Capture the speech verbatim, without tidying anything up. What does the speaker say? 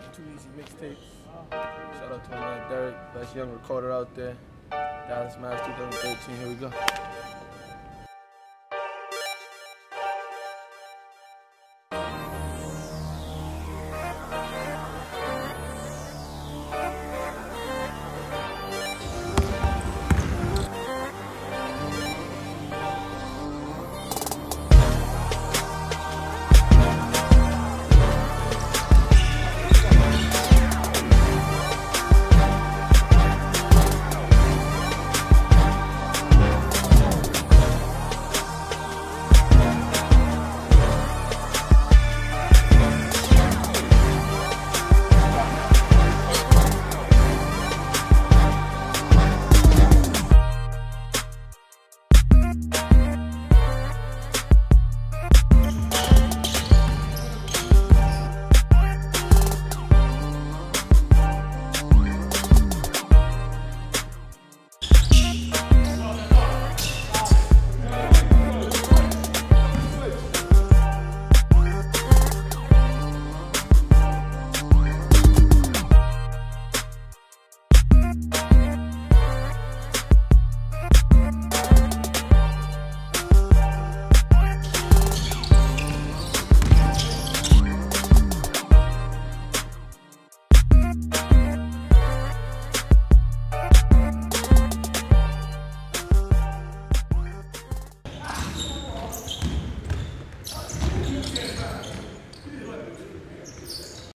Too Easy mixtapes. Shout out to my man Derek, best young recorder out there. Dallas Mavs twenty thirteen, here we go.